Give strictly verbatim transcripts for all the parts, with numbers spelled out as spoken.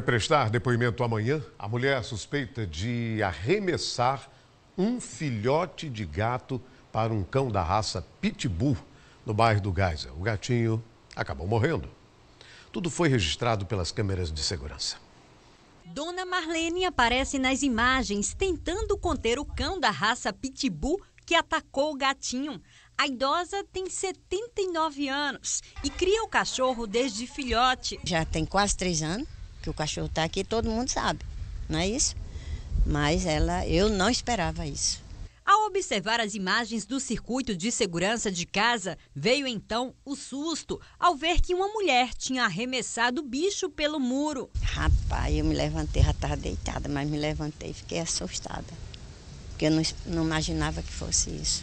prestar depoimento amanhã, a mulher suspeita de arremessar um filhote de gato para um cão da raça Pitbull no bairro do Geisel. O gatinho acabou morrendo. Tudo foi registrado pelas câmeras de segurança. Dona Marlene aparece nas imagens tentando conter o cão da raça Pitbull que atacou o gatinho. A idosa tem setenta e nove anos e cria o cachorro desde filhote. Já tem quase três anos que o cachorro está aqui, todo mundo sabe, não é isso? Mas ela, eu não esperava isso. Ao observar as imagens do circuito de segurança de casa, veio então o susto ao ver que uma mulher tinha arremessado o bicho pelo muro. Rapaz, eu me levantei, já estava deitada, mas me levantei e fiquei assustada. Porque eu não, não imaginava que fosse isso.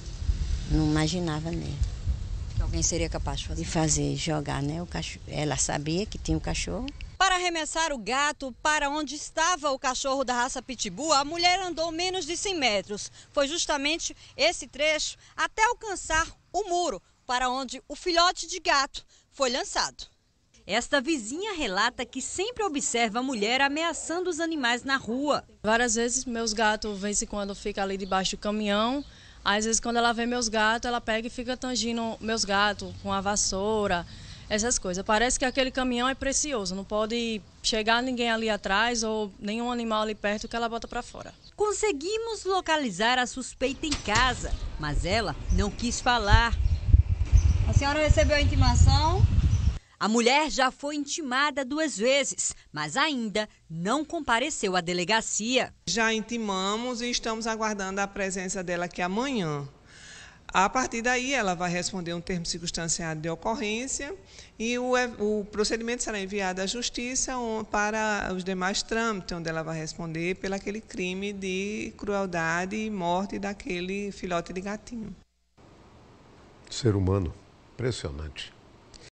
Não imaginava mesmo. Que alguém seria capaz de fazer? De fazer, jogar, né? O cachorro. Ela sabia que tinha um cachorro. Para arremessar o gato para onde estava o cachorro da raça Pitbull, a mulher andou menos de cem metros. Foi justamente esse trecho até alcançar o muro, para onde o filhote de gato foi lançado. Esta vizinha relata que sempre observa a mulher ameaçando os animais na rua. Várias vezes meus gatos, vez em quando, ficam ali debaixo do caminhão. Às vezes, quando ela vê meus gatos, ela pega e fica tangindo meus gatos com a vassoura, essas coisas. Parece que aquele caminhão é precioso, não pode chegar ninguém ali atrás ou nenhum animal ali perto que ela bota para fora. Conseguimos localizar a suspeita em casa, mas ela não quis falar. A senhora recebeu a intimação? A mulher já foi intimada duas vezes, mas ainda não compareceu à delegacia. Já intimamos e estamos aguardando a presença dela aqui amanhã. A partir daí, ela vai responder um termo circunstanciado de ocorrência e o, o procedimento será enviado à Justiça para os demais trâmites, onde ela vai responder pelo aquele crime de crueldade e morte daquele filhote de gatinho. Ser humano, impressionante.